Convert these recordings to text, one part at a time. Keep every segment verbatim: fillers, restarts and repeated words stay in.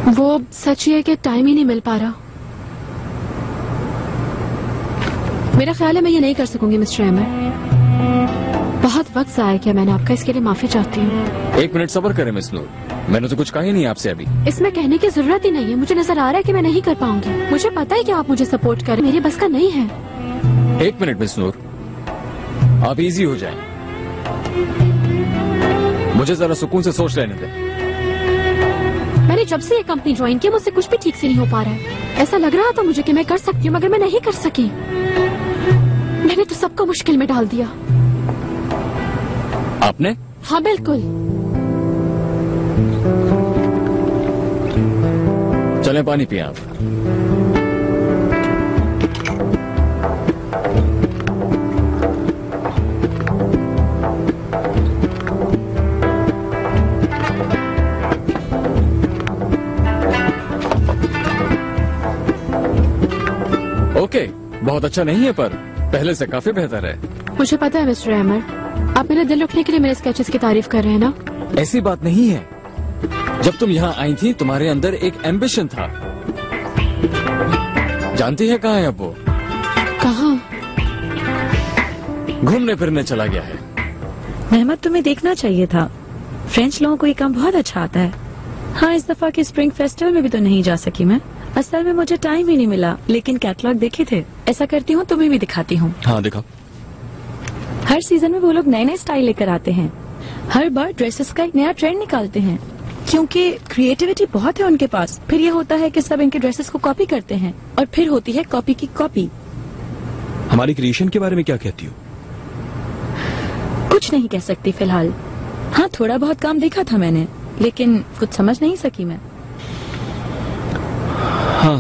वो सच ही है कि टाइम ही नहीं मिल पा रहा। मेरा ख्याल है मैं ये नहीं कर सकूंगी मिस्टर अहमद। बहुत वक्त जाया किया मैंने आपका, इसके लिए माफी चाहती हूँ। एक मिनट सब्र करें मिस नूर, मैंने तो कुछ कहा ही नहीं आपसे अभी। इसमें कहने की जरूरत ही नहीं है, मुझे नजर आ रहा है कि मैं नहीं कर पाऊंगी। मुझे पता है कि आप मुझे सपोर्ट करें, मेरी बस का नहीं है। एक मिनट मिस नूर, आप इजी हो जाएं। मुझे जरा सुकून से सोच लेने दें। मैंने जब से ये कंपनी ज्वाइन की मुझसे कुछ भी ठीक से नहीं हो पा रहा है। ऐसा लग रहा था मुझे कि मैं कर सकती हूँ, मगर मैं नहीं कर सकी। मैंने तो सबको मुश्किल में डाल दिया। आपने? हाँ बिल्कुल। चलें पानी पिए आप। ओके, बहुत अच्छा नहीं है पर पहले से काफी बेहतर है। मुझे पता है मिस्टर अहमद, आप मेरे दिल रुकने के लिए मेरे स्केचेस की तारीफ कर रहे हैं ना? ऐसी बात नहीं है। जब तुम यहाँ आई थी तुम्हारे अंदर एक एम्बिशन था। जानती है कहाँ है अब वो? कहाँ? घूमने फिरने चला गया है। अहमद तुम्हें देखना चाहिए था, फ्रेंच लोगों को ये काम बहुत अच्छा आता है। हाँ, इस दफा के स्प्रिंग फेस्टिवल में भी तो नहीं जा सकी मैं, असल में मुझे टाइम ही नहीं मिला, लेकिन कैटलॉग देखे थे। ऐसा करती हूँ तुम्हें भी दिखाती हूँ। हाँ दिखाओ। हर सीजन में वो लोग नए नए स्टाइल लेकर आते हैं, हर बार ड्रेसेस का एक नया ट्रेंड निकालते हैं, क्योंकि क्रिएटिविटी बहुत है उनके पास। फिर ये होता है कि सब इनके ड्रेसेस को कॉपी करते हैं और फिर होती है कॉपी की कॉपी। हमारी क्रिएशन के बारे में क्या कहती हो? कुछ नहीं कह सकती फिलहाल। हाँ, थोड़ा बहुत काम देखा था मैंने, लेकिन कुछ समझ नहीं सकी मैं। हाँ,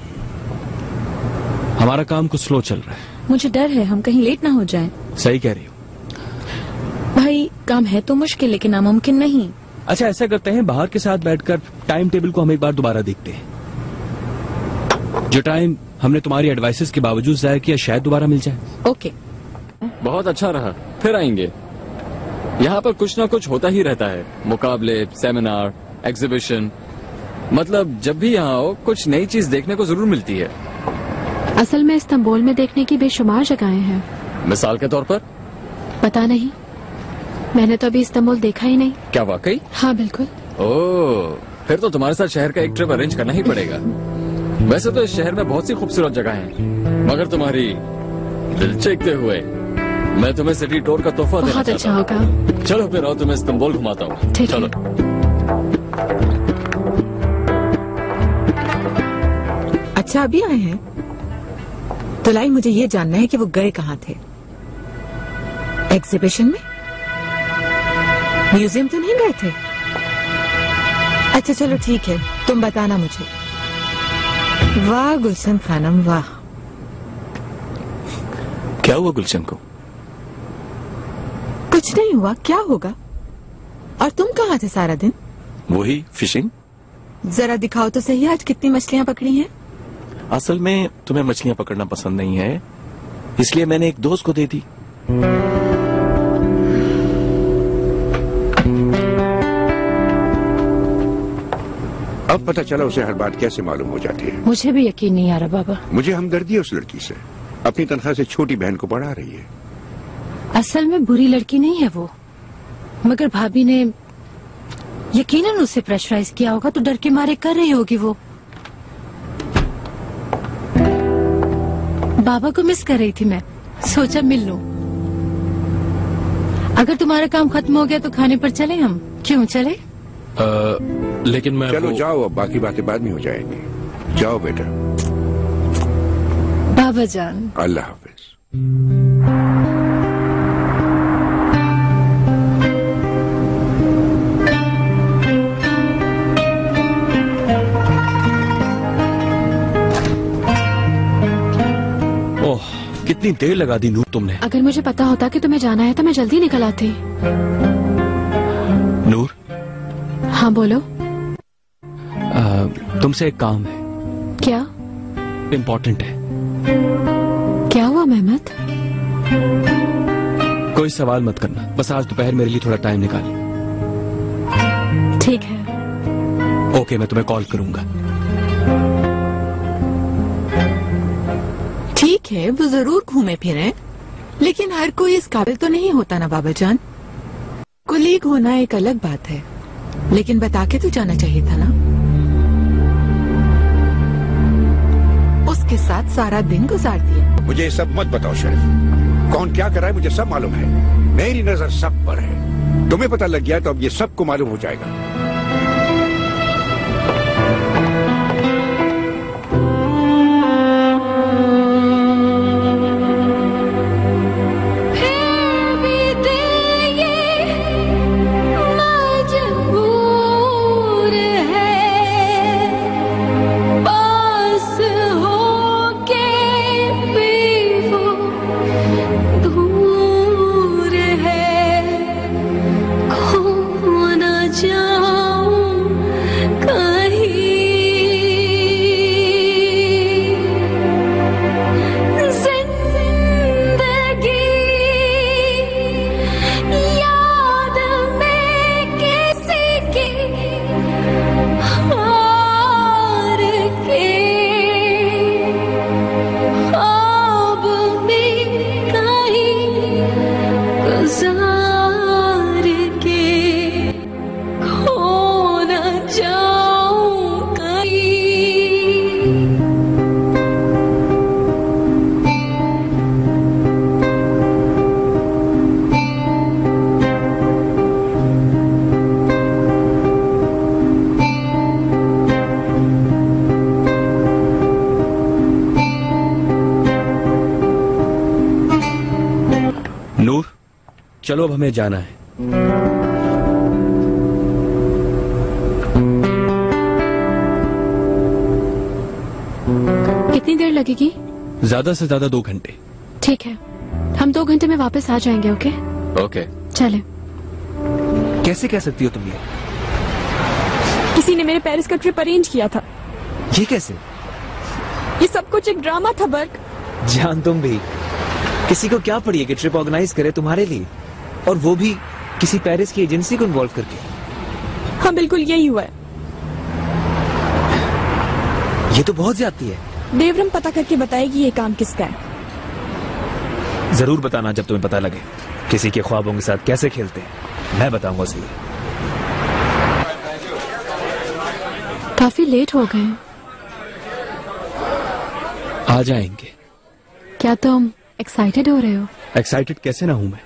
हमारा काम कुछ स्लो चल रहा है। मुझे डर है हम कहीं लेट ना हो जाएं। सही कह रही हो भाई, काम है तो मुश्किल लेकिन नामुमकिन नहीं। अच्छा, ऐसा करते हैं, बाहर के साथ बैठकर टाइम टेबल को हम एक बार दोबारा देखते हैं। जो टाइम हमने तुम्हारी एडवाइसेस के बावजूद जाया किया, शायद दोबारा मिल जाए। ओके। बहुत अच्छा रहा, फिर आएंगे। यहाँ पर कुछ ना कुछ होता ही रहता है, मुकाबले, सेमिनार, एग्जीबिशन। मतलब जब भी यहाँ आओ कुछ नई चीज देखने को जरूर मिलती है। असल में इस्तांबुल में देखने की बेशुमार जगहें हैं। मिसाल के तौर पर? पता नहीं, मैंने तो अभी इस्तांबुल देखा ही नहीं। क्या वाकई? हाँ बिल्कुल। ओह, फिर तो तुम्हारे साथ शहर का एक ट्रिप अरेंज करना ही पड़ेगा। वैसे तो इस शहर में बहुत सी खूबसूरत जगह हैं, मगर तुम्हारी दिल चीखते हुए मैं तुम्हें सिटी टूर का तोहफा देना बहुत अच्छा चाहता हूं। होगा। चलो फिर आओ, तुम्हें इस्तांबुल घुमाता हूँ। ठीक है। चलो। अच्छा, अभी आए हैं तो लाई, मुझे ये जानना है कि वो गए कहाँ थे? एग्जीबिशन में? म्यूजियम तो नहीं गए थे? अच्छा चलो ठीक है, तुम बताना मुझे। वाह गुलशन खानम, वाह। क्या हुआ गुलशन को? कुछ नहीं हुआ, क्या होगा? और तुम कहाँ थे सारा दिन? वही फिशिंग। जरा दिखाओ तो सही, आज कितनी मछलियाँ पकड़ी हैं? असल में तुम्हें मछलियां पकड़ना पसंद नहीं है, इसलिए मैंने एक दोस्त को दे दी। अब पता चला उसे हर बात कैसे मालूम हो जाती है। मुझे भी यकीन नहीं आ रहा बाबा। मुझे हमदर्दी है उस लड़की से, अपनी तनख्वाह से छोटी बहन को पढ़ा रही है। असल में बुरी लड़की नहीं है वो, मगर भाभी ने यकीनन उसे प्रेशराइज किया होगा तो डर के मारे कर रही होगी वो। बाबा को मिस कर रही थी मैं, सोचा मिल लूं। अगर तुम्हारा काम खत्म हो गया तो खाने पर चले हम? क्यों चले? आ, लेकिन मैं चलो वो... जाओ, अब बाकी बातें बाद में हो जाएंगी। जाओ बेटा। बाबा जान। अल्लाह हाफिज। ओह, कितनी देर लगा दी नूर तुमने। अगर मुझे पता होता कि तुम्हें जाना है तो मैं जल्दी निकल आती। नूर। हाँ बोलो। आ, तुमसे एक काम है। क्या? इम्पोर्टेंट है। क्या हुआ मेहमत? कोई सवाल मत करना, बस आज दोपहर मेरे लिए थोड़ा टाइम निकाल। ठीक है। ओके, मैं तुम्हें कॉल करूंगा। ठीक है, वो जरूर घूमे फिरे, लेकिन हर कोई इस काबिल तो नहीं होता ना बाबा जान। कुलीग होना एक अलग बात है, लेकिन बता के तो जाना चाहिए था ना। उसके साथ सारा दिन गुजार दिया। मुझे ये सब मत बताओ शरीफ, कौन क्या कर रहा है मुझे सब मालूम है। मेरी नजर सब पर है। तुम्हें पता लग गया तो अब ये सबको मालूम हो जाएगा। चलो अब हमें जाना है। कितनी देर लगेगी? ज्यादा से ज्यादा दो घंटे। ठीक है, हम दो घंटे में वापस आ जाएंगे। ओके ओके चले। कैसे कह सकती हो तुम ये? किसी ने मेरे पेरिस का ट्रिप अरेंज किया था। ये कैसे? ये सब कुछ एक ड्रामा था बर्क। जान तुम भी, किसी को क्या पड़ी है कि ट्रिप ऑर्गेनाइज करे तुम्हारे लिए, और वो भी किसी पेरिस की एजेंसी को इन्वॉल्व करके। हाँ बिल्कुल यही हुआ है। ये तो बहुत ज्यादती है। देवरम पता करके बताएगी ये काम किसका है। जरूर बताना जब तुम्हें पता लगे किसी के ख्वाबों के साथ कैसे खेलते हैं। मैं बताऊंगा उसे। काफी लेट हो गए। आ जाएंगे। क्या तुम एक्साइटेड हो रहे हो? एक्साइटेड कैसे ना हूं मैं।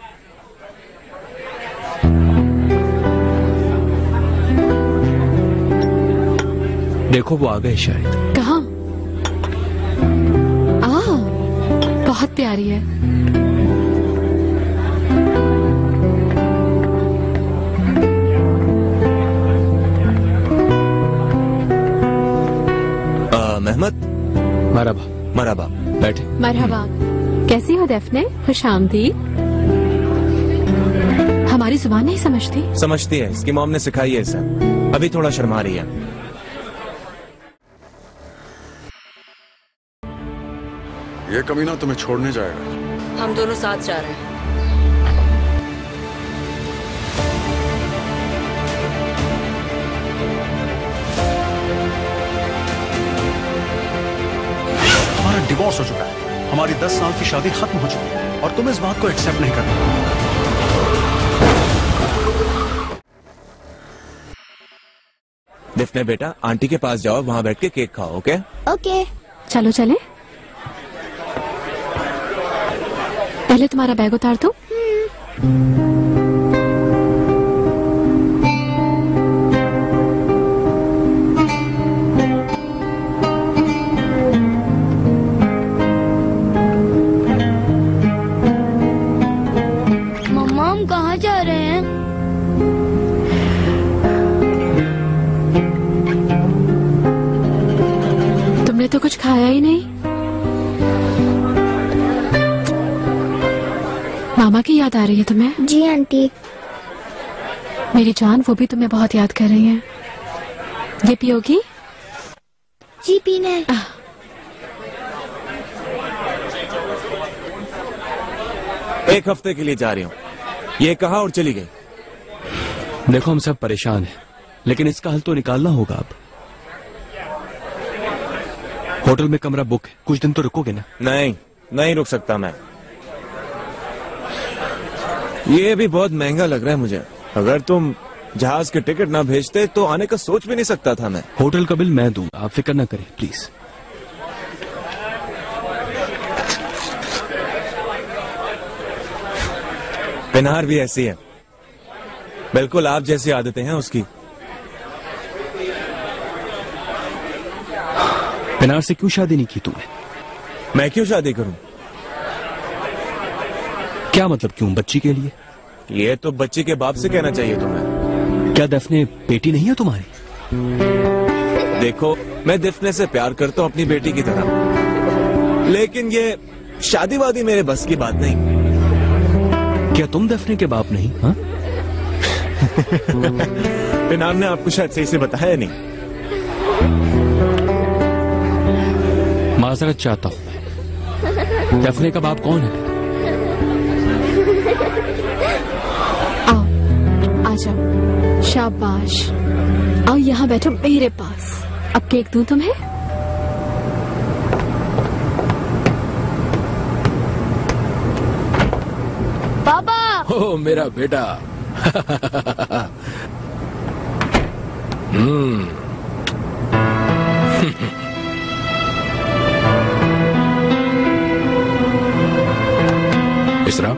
देखो वो आ गए शायद। कहाँ? आ, बहुत प्यारी है। मेहमद, मरहबा। मरहबा, बैठे। मरहबा। कैसी हो डेफने? खुशामदीद। हमारी जुबान नहीं समझती? समझती है, इसकी मॉम ने सिखाई है इसे। अभी थोड़ा शर्मा रही है। ये कमीना तुम्हें छोड़ने जाएगा। हम दोनों साथ जा रहे हैं। हमारा डिवोर्स हो चुका है, हमारी दस साल की शादी खत्म हो चुकी है, और तुम इस बात को एक्सेप्ट नहीं करते। दिफने बेटा, आंटी के पास जाओ, वहाँ बैठ के केक खाओ। ओके ओके चलो चले। पहले तुम्हारा बैग उतार दो। मम्मा हम कहाँ जा रहे हैं? तुमने तो कुछ खाया ही नहीं। मामा की याद आ रही है तुम्हें? जी आंटी। मेरी जान, वो भी तुम्हें बहुत याद कर रही है। ये पियोगी? जी पीना है। एक हफ्ते के लिए जा रही हूँ, ये कहा और चली गई। देखो हम सब परेशान हैं, लेकिन इसका हल तो निकालना होगा अब। होटल में कमरा बुक है, कुछ दिन तो रुकोगे ना? नहीं, नहीं रुक सकता मैं। ये भी बहुत महंगा लग रहा है मुझे। अगर तुम जहाज के टिकट ना भेजते तो आने का सोच भी नहीं सकता था मैं। होटल का बिल मैं दूंगा, आप फिक्र ना करें प्लीज। पिनार भी ऐसी है, बिल्कुल आप जैसी आदतें हैं उसकी। पिनार से क्यों शादी नहीं की तुमने? मैं क्यों शादी करूं? क्या मतलब क्यों? बच्ची के लिए? ये तो बच्ची के बाप से कहना चाहिए तुम्हें। क्या दफने बेटी नहीं है तुम्हारी? देखो, मैं दिफने से प्यार करता हूं अपनी बेटी की तरह, लेकिन ये शादी वादी मेरे बस की बात नहीं। क्या तुम दफने के बाप नहीं? हाँ? पिनार ने आपको शायद सही से बताया नहीं। माजरत चाहता हूं मैं। दफने का बाप कौन है? आओ, आ जाओ, शाबाश। आओ यहाँ बैठो मेरे पास। अब केक दूं तुम्हें? पापा। ओ मेरा बेटा। हम्म। इसरा,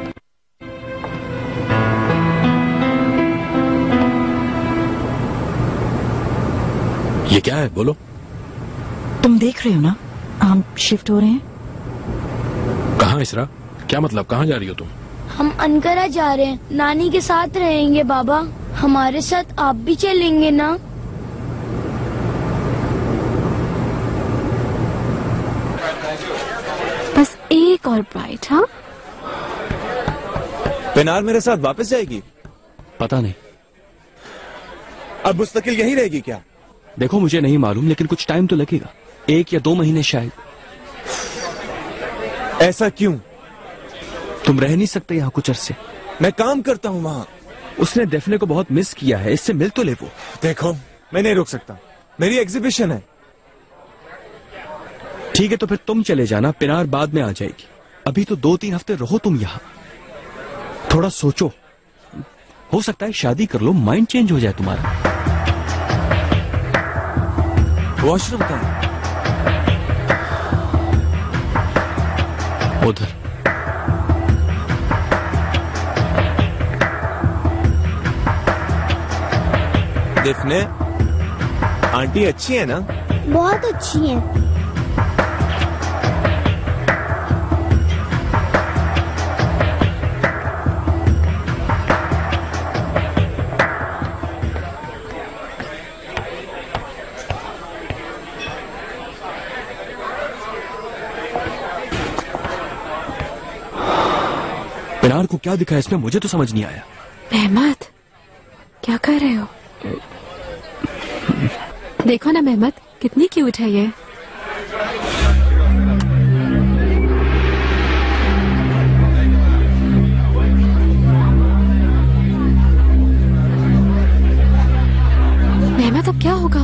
ये क्या है? बोलो। तुम देख रहे हो ना, हम शिफ्ट हो रहे हैं। कहाँ इसरा? क्या मतलब? कहाँ जा रही हो तुम? हम अनकरा जा रहे हैं, नानी के साथ रहेंगे। बाबा, हमारे साथ आप भी चलेंगे ना? बस एक और बाइट। हाँ, पिनार मेरे साथ वापस जाएगी? पता नहीं। अब मुस्तकिल यही रहेगी क्या? देखो, मुझे नहीं मालूम, लेकिन कुछ टाइम तो लगेगा, एक या दो महीने शायद। ऐसा क्यों? तुम रह नहीं सकते यहाँ कुछ अरसे? मैं काम करता हूँ वहाँ। उसने डेफने को बहुत मिस किया है, इससे मिल तो ले वो। देखो, मैं नहीं रुक सकता, मेरी एग्जीबिशन है। ठीक है, तो फिर तुम चले जाना, पिनार बाद में आ जाएगी। अभी तो दो तीन हफ्ते रहो तुम यहाँ, थोड़ा सोचो। हो सकता है शादी कर लो, माइंड चेंज हो जाए तुम्हारा। वॉशरूम कहाँ? उधर। दिफने, आंटी अच्छी है ना? बहुत अच्छी है। पिनार को क्या दिखा इसमें, मुझे तो समझ नहीं आया। मेहमद, क्या कर रहे हो? देखो ना मेहमद, कितनी क्यूट है ये। मेहमद, अब क्या होगा?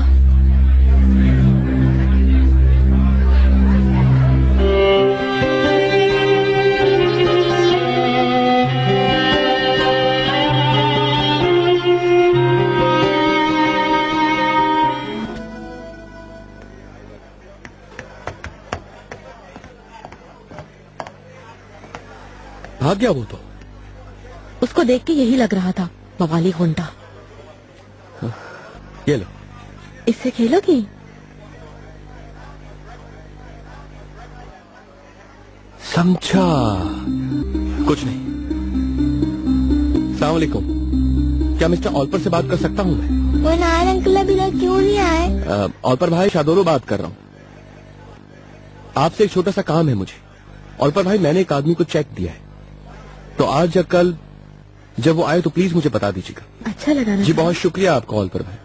भाग गया वो तो। उसको देख के यही लग रहा था, बवाली होंडा। ये लो। इससे खेलोगी? समझा। कुछ नहीं। सलाम वालेकुम। क्या मिस्टर ऑल्पर से बात कर सकता हूँ मैं? वो नायर अंकल अभी तक क्यों नहीं आए? ऑल्पर भाई, शादोलो बात कर रहा हूँ। आपसे एक छोटा सा काम है मुझे। ऑल्पर भाई, मैंने एक आदमी को चेक दिया है, तो आज या कल जब वो आए तो प्लीज मुझे बता दीजिएगा। अच्छा लगा ना? जी बहुत शुक्रिया आपका ऑल्पर भाई।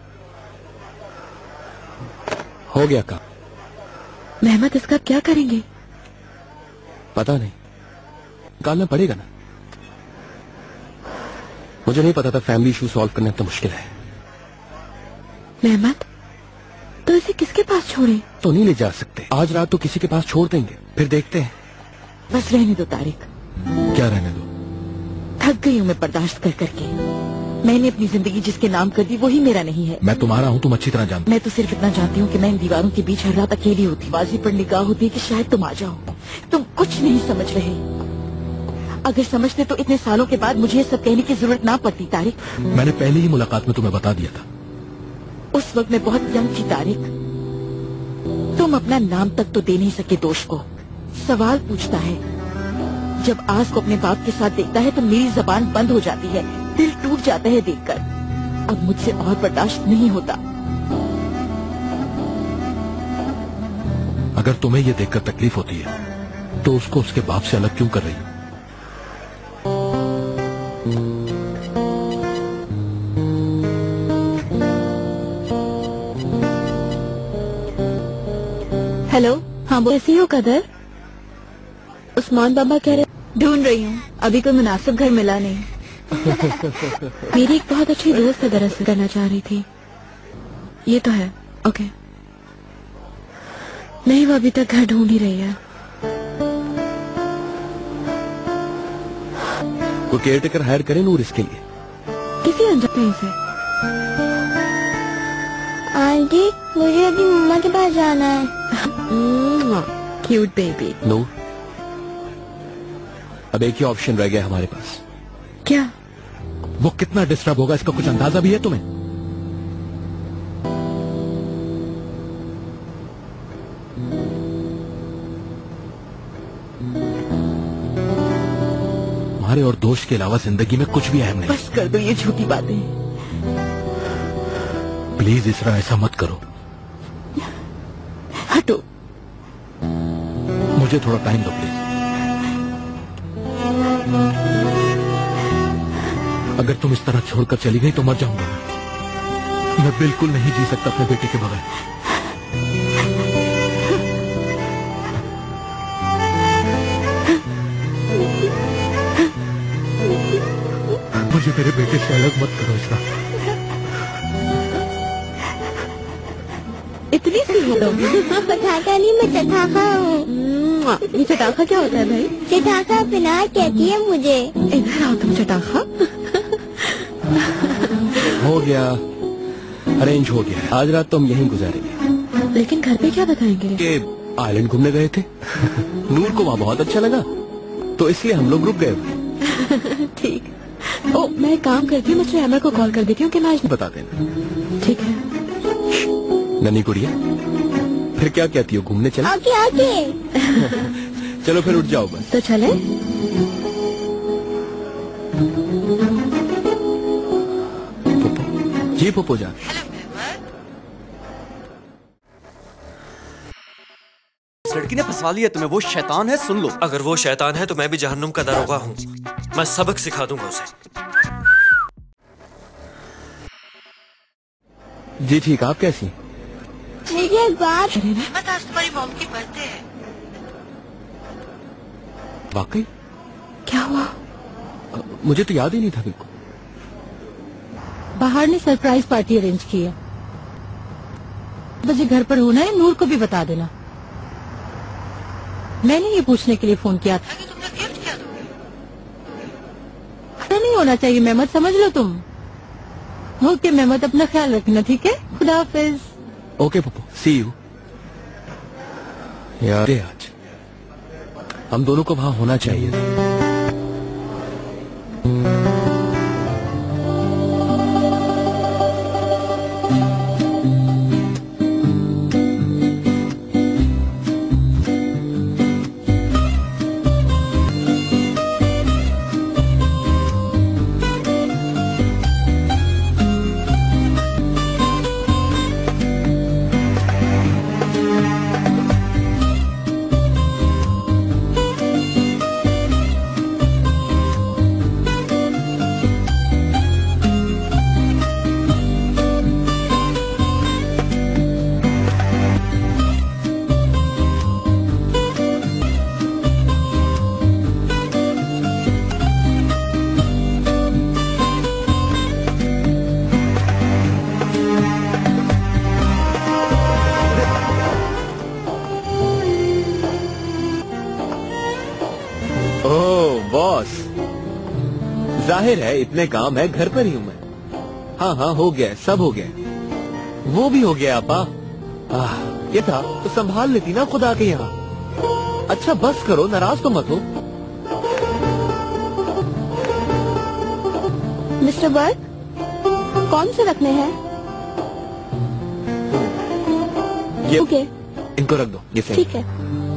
हो गया काम। मेहमद, इसका क्या करेंगे? पता नहीं, निकालना पड़ेगा ना। मुझे नहीं पता था फैमिली इशू सॉल्व करना इतना मुश्किल है। मेहमत, तो इसे किसके पास छोड़े? तो नहीं ले जा सकते, आज रात तो किसी के पास छोड़ देंगे, फिर देखते हैं। बस रहने दो तारिक। क्या रहने दो? थक गई हूँ मैं बर्दाश्त कर करके। मैंने अपनी जिंदगी जिसके नाम कर दी वही मेरा नहीं है। मैं तुम्हारा हूँ, तुम अच्छी तरह जानते। मैं तो सिर्फ इतना जानती हूँ कि मैं इन दीवारों के बीच हर रात अकेली होती, बाजी पर निगाह होती है कि शायद तुम आ जाओ। तुम कुछ नहीं समझ रहे। अगर समझते तो इतने सालों के बाद मुझे ये सब कहने की जरूरत ना पड़ती तारिक। मैंने पहले ही मुलाकात में तुम्हें बता दिया था। उस वक्त मैं बहुत यंग थी तारिक। तुम अपना नाम तक तो दे नहीं सके दोष को। सवाल पूछता है, जब आस को अपने बाप के साथ देखता है तो मेरी जबान बंद हो जाती है, दिल टूट जाता है देखकर। अब मुझसे और बर्दाश्त नहीं होता। अगर तुम्हें ये देखकर तकलीफ होती है तो उसको उसके बाप से अलग क्यों कर रही हो? हेलो, हाँ कैसी हो कदर? उस्मान बाबा कह रहे ढूंढ रही हूँ, अभी कोई मुनासिब घर मिला नहीं। मेरी एक बहुत अच्छी दोस्त है, दरअसल करना चाह रही थी। ये तो है, ओके। नहीं, वो अभी तक घर ढूंढ ही रही है। कोई केयर टेकर हायर करें नूर इसके लिए? किसी अनजाने से। आंटी, मुझे अभी मम्मा के पास जाना है। Cute baby. नूर, अब एक ही ऑप्शन रह गया हमारे पास। क्या? वो कितना डिस्टर्ब होगा इसका कुछ अंदाजा भी है तुम्हें? तुम्हारे और दोस्त के अलावा जिंदगी में कुछ भी अहम नहीं। बस कर दो ये झूठी बातें। प्लीज इसरा, ऐसा मत करो। हटो। मुझे थोड़ा टाइम दो प्लीज। अगर तुम इस तरह छोड़कर चली गई तो मर जाऊंगा मैं। मैं बिल्कुल नहीं जी सकता अपने बेटे के बगैर। मुझे मेरे बेटे से अलग मत करो इसका। इतनी सी हो तुम? पटाखा नहीं, मैं चटाखा हूँ। ये चटाखा क्या होता है भाई? चटाखा पिनार कहती है मुझे। इधर आओ तुम चटाखा। हो गया, अरेंज हो गया। आज रात तो हम यहीं गुजारेंगे। लेकिन घर पे क्या बताएंगे? कि आइलैंड घूमने गए थे। नूर को वहाँ बहुत अच्छा लगा तो इसलिए हम लोग रुक गए। ठीक। ओ, मैं एक काम करती हूँ, मिस्टर अमर को कॉल कर देती हूँ कि मैं आज बता देना। ठीक है। नन्ही गुड़िया, फिर क्या कहती हो, घूमने चले? आके आके। चलो फिर उठ जाओ बस। तो चले। पोपो जी, पोपो जा। इस लड़की ने फंसा लिया तुम्हें, वो शैतान है, सुन लो। अगर वो शैतान है तो मैं भी जहन्नुम का दरोगा हूँ। मैं सबक सिखा दूंगा उसे। जी ठीक, आप कैसी? मुझे एक बात। रहमत, आज तुम्हारी मॉम की बर्थडे है। वाकई? क्या हुआ? मुझे तो याद ही नहीं था बिल्कुल। बाहर ने सरप्राइज पार्टी अरेंज की है। बजे घर पर होना है, नूर को भी बता देना। मैंने ये पूछने के लिए फोन किया था कि तुमने गिफ्ट क्या दोगे। ऐसा नहीं होना चाहिए मेहमत, समझ लो तुम। ओके मेहमत, अपना ख्याल रखना, ठीक है? खुदा हाफिज। Okay Pappu, see you. यार आज हम दोनों को वहां होना चाहिए। जाहिर है इतने काम है, घर पर ही हूँ मैं। हाँ हाँ हो गया, सब हो गया। वो भी हो गया आपा। आह, ये था तो संभाल लेती ना खुदा के यहाँ। अच्छा बस करो, नाराज तो मत हो। मिस्टर बर्क, कौन से रखने हैं? ये ओके, इनको रख दो, ये सही। ठीक है।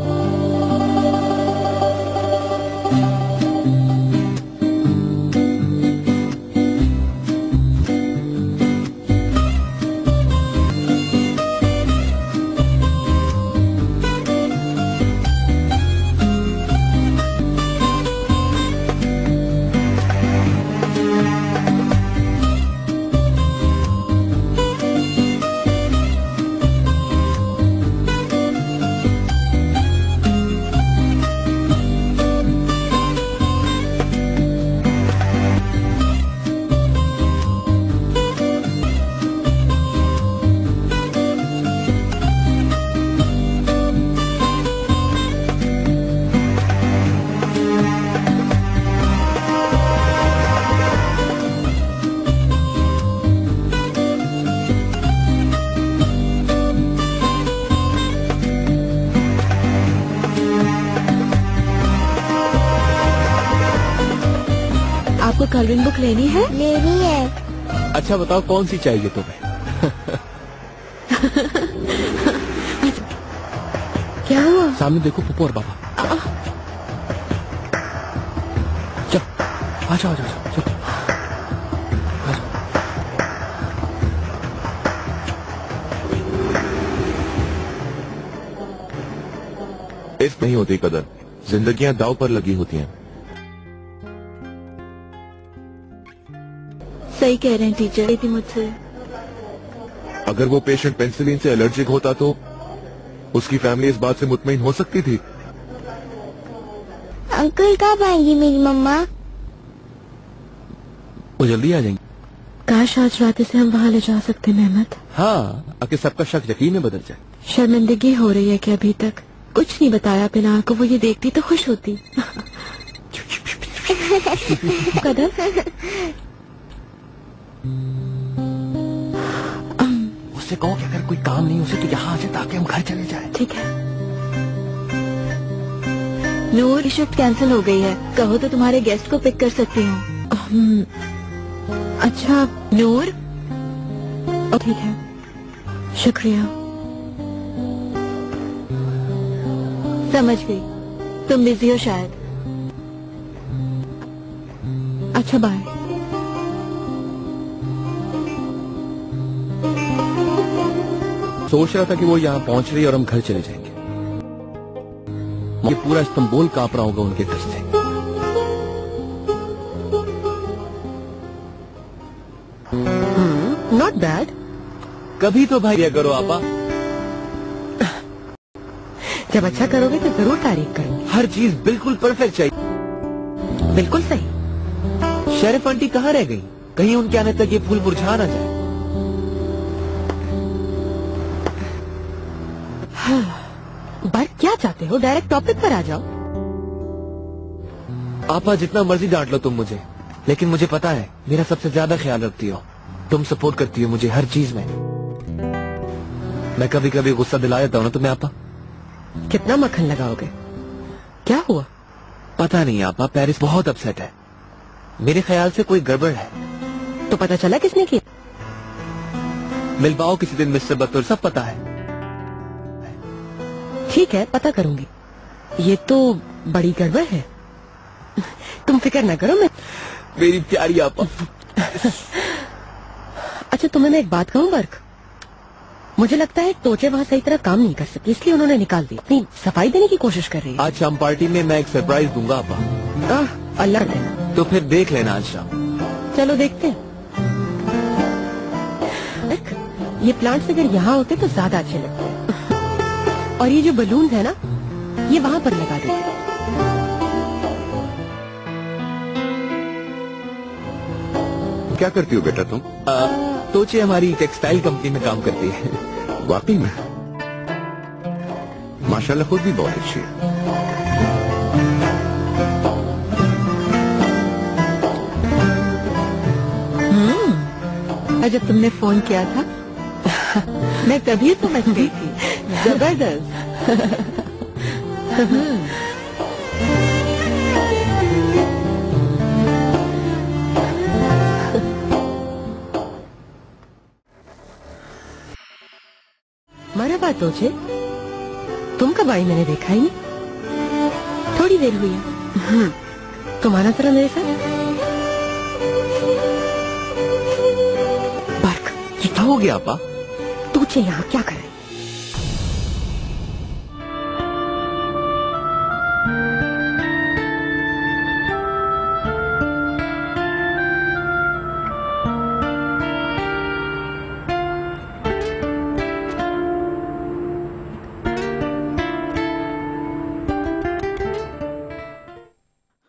आपको कलरिंग बुक लेनी है? लेनी है। अच्छा बताओ कौन सी चाहिए तुम्हें? क्या हुआ? सामने देखो पप्पू और बाबा। चल आ जाओ आ जाओ चल। इस नहीं होती कदर, जिंदगियां दाव पर लगी होती हैं। सही कह रहे हैं टीचर थी मुझसे। अगर वो पेशेंट पेंसिलिन से एलर्जिक होता तो उसकी फैमिली इस बात से मुतमईन हो सकती थी। अंकल कब आएंगी मेरी मम्मा? वो जल्दी आ जाएंगे। काश आज रात से हम वहाँ ले जा सकते मेहमत। हाँ, आके सबका शक यकीन में बदल जाए। शर्मिंदगी हो रही है कि अभी तक कुछ नहीं बताया बिना को। वो ये देखती तो खुश होती। कदर उससे कहो कि अगर कोई काम नहीं उसे तो यहाँ आ जाए ताकि हम घर चले जाएं। ठीक है। नूर, शिफ्ट कैंसिल हो गई है। कहो तो तुम्हारे गेस्ट को पिक कर सकती हूँ। अच्छा नूर, ठीक है, शुक्रिया। समझ गई, तुम बिजी हो शायद। अच्छा बाय। सोच रहा था कि वो यहाँ पहुंच रही और हम घर चले जाएंगे। ये पूरा इस्तांबुल कांप रहा होगा उनके डर से। Not bad. कभी तो भाई करो आपा। जब अच्छा करोगे तो जरूर तारीफ करूंगी। हर चीज बिल्कुल परफेक्ट चाहिए। बिल्कुल सही। शरीफ आंटी कहाँ रह गई? कहीं उनके आने तक ये फूल मुरझा ना जाए। बट क्या चाहते हो? डायरेक्ट टॉपिक पर आ जाओ। आपा जितना मर्जी डांट लो तुम मुझे, लेकिन मुझे पता है मेरा सबसे ज्यादा ख्याल रखती हो तुम। सपोर्ट करती हो मुझे हर चीज में। मैं कभी कभी गुस्सा दिला देता हूँ ना तुम्हें आपा। कितना मक्खन लगाओगे? क्या हुआ? पता नहीं आपा, पेरिस बहुत अपसेट है। मेरे ख्याल से कोई गड़बड़ है। तो पता चला किसने की? मिल पाओ किसी दिन मिस्टर बतौर, सब पता है। ठीक है, पता करूंगी। ये तो बड़ी गड़बड़ है। तुम फिक्र न करो। मैं मेरी प्यारी आपा। अच्छा तुम्हें मैं एक बात कहूँ बर्क, मुझे लगता है टोचे वहाँ सही तरह काम नहीं कर सकी, इसलिए उन्होंने निकाल दी। अपनी सफाई देने की कोशिश कर रही है। आज शाम पार्टी में मैं एक सरप्राइज दूंगा आपा। आह, अल्लाह करे। तो फिर देख लेना आज शाम। चलो देखते हैं। ये प्लांट्स अगर यहाँ होते तो ज्यादा अच्छे लगते हैं। और ये जो बलून है ना, ये वहाँ पर लगा देते। क्या करती हो बेटा तुम? तोचे हमारी टेक्सटाइल कंपनी में काम करती है। वाकई में माशाल्लाह, खुद भी बहुत अच्छी है। और जब तुमने फोन किया था मैं तभी समझ गई थी। जबरदस्त। मारा बात हो छे, तुम कब आई? मैंने देखा ही नहीं। थोड़ी देर हुई है। तुम्हारा तरह मेरे साथ ये क्या हो गया आपा? तुझे यहाँ क्या कर रही?